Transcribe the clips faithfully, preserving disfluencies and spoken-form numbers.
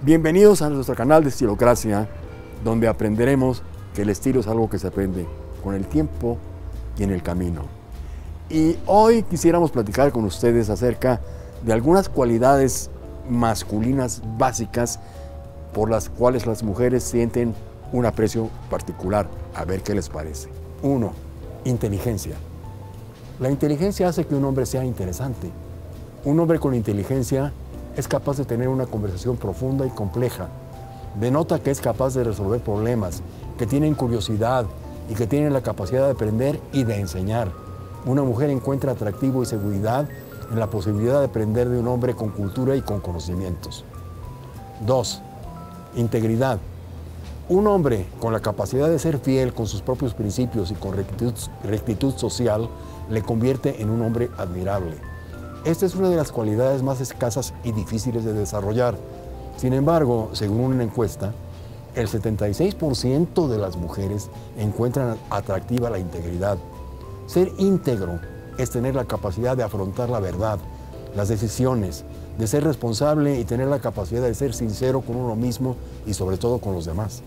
Bienvenidos a nuestro canal de Estilocracia, donde aprenderemos que el estilo es algo que se aprende con el tiempo y en el camino. Y hoy quisiéramos platicar con ustedes acerca de algunas cualidades masculinas básicas por las cuales las mujeres sienten un aprecio particular. A ver qué les parece. Uno, inteligencia. La inteligencia hace que un hombre sea interesante. Un hombre con inteligencia es capaz de tener una conversación profunda y compleja. Denota que es capaz de resolver problemas, que tienen curiosidad y que tienen la capacidad de aprender y de enseñar. Una mujer encuentra atractivo y seguridad en la posibilidad de aprender de un hombre con cultura y con conocimientos. Dos, integridad. Un hombre con la capacidad de ser fiel con sus propios principios y con rectitud, rectitud social le convierte en un hombre admirable. Esta es una de las cualidades más escasas y difíciles de desarrollar. Sin embargo, según una encuesta, el setenta y seis por ciento de las mujeres encuentran atractiva la integridad. Ser íntegro es tener la capacidad de afrontar la verdad, las decisiones, de ser responsable y tener la capacidad de ser sincero con uno mismo y sobre todo con los demás.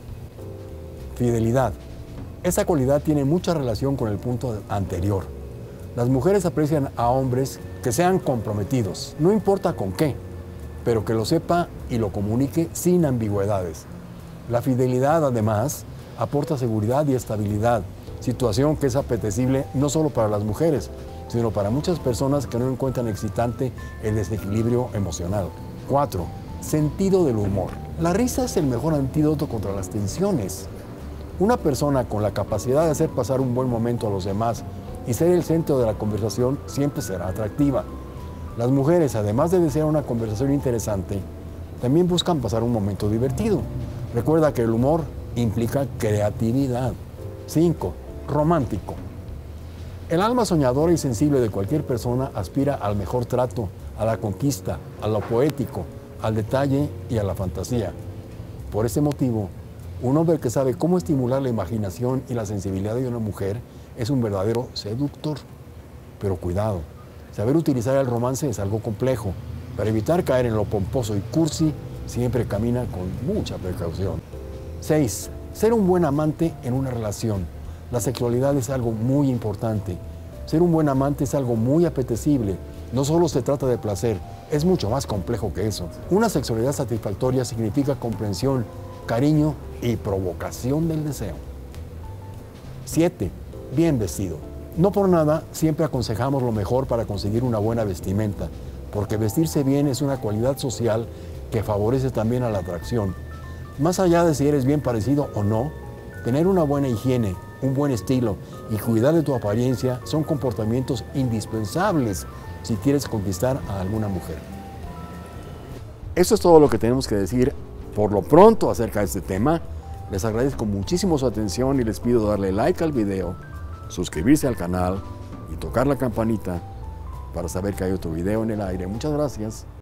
Fidelidad. Esta cualidad tiene mucha relación con el punto anterior. Las mujeres aprecian a hombres que sean comprometidos, no importa con qué, pero que lo sepa y lo comunique sin ambigüedades. La fidelidad, además, aporta seguridad y estabilidad, situación que es apetecible no solo para las mujeres, sino para muchas personas que no encuentran excitante el desequilibrio emocional. Cuatro, sentido del humor. La risa es el mejor antídoto contra las tensiones. Una persona con la capacidad de hacer pasar un buen momento a los demás y ser el centro de la conversación siempre será atractiva. Las mujeres, además de desear una conversación interesante, también buscan pasar un momento divertido. Recuerda que el humor implica creatividad. Cinco, romántico. El alma soñadora y sensible de cualquier persona aspira al mejor trato, a la conquista, a lo poético, al detalle y a la fantasía. Por ese motivo, un hombre que sabe cómo estimular la imaginación y la sensibilidad de una mujer es un verdadero seductor. Pero cuidado, saber utilizar el romance es algo complejo. Para evitar caer en lo pomposo y cursi, siempre camina con mucha precaución. Seis, ser un buen amante en una relación. La sexualidad es algo muy importante. Ser un buen amante es algo muy apetecible. No solo se trata de placer, es mucho más complejo que eso. Una sexualidad satisfactoria significa comprensión, cariño y provocación del deseo. Siete, bien vestido. No por nada siempre aconsejamos lo mejor para conseguir una buena vestimenta, porque vestirse bien es una cualidad social que favorece también a la atracción. Más allá de si eres bien parecido o no, tener una buena higiene, un buen estilo y cuidar de tu apariencia son comportamientos indispensables si quieres conquistar a alguna mujer. Eso es todo lo que tenemos que decir por lo pronto acerca de este tema. Les agradezco muchísimo su atención y les pido darle like al video, suscribirse al canal y tocar la campanita para saber que hay otro video en el aire. Muchas gracias.